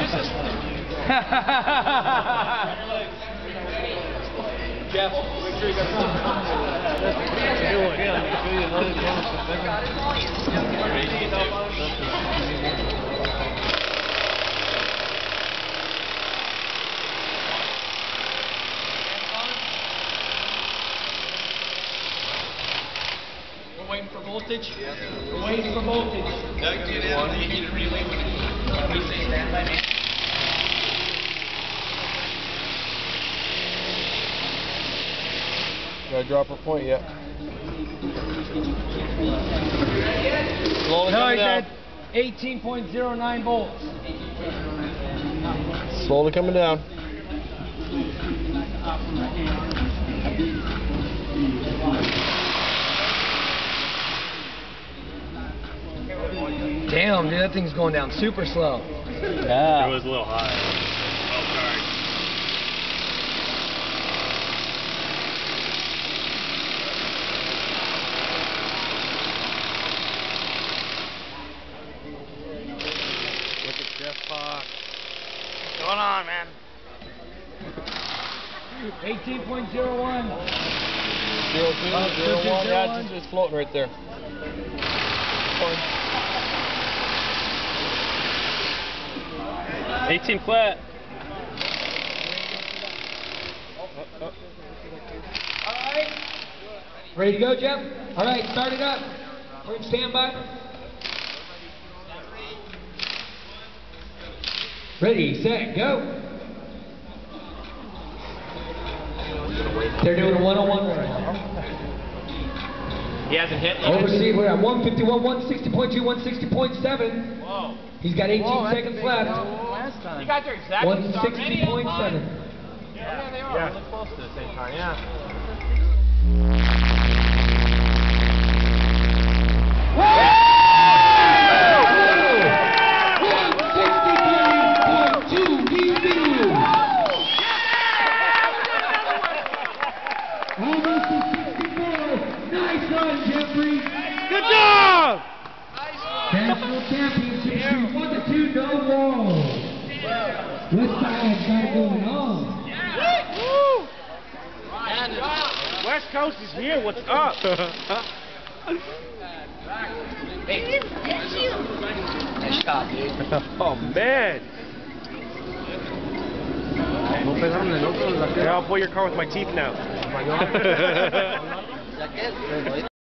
Jeff, make sure you got We're waiting for voltage. We're waiting for voltage. Doug, do you need to relay when we say stand by me? Gotta drop her point yet. No, he's at 18.09 volts. Slowly coming down. Damn, dude, that thing's going down super slow. Yeah. It was a little high. Oh, sorry. Look at Jeff Fox. What's going on, man? 18.01. 02, 01, yeah, it's just floating right there. 18 flat. Alright. Ready to go, Jeff? Alright, start it up. We're in standby. Ready, set, go. They're doing a 101 right now. He hasn't hit yet. Overseas, we're at 151, 160.2, 160.7. Whoa. He's got 18 seconds left. Last time. You got there exactly. 160.7. Yeah, they are. Really close to the same time. Yeah. Nice run, Jeffrey. Good job! National Championship, 1-2, no wall. West Side's got it going on. West Coast is here. What's up? Nice shot, dude. Oh man! Yeah, I'll pull your car with my teeth now.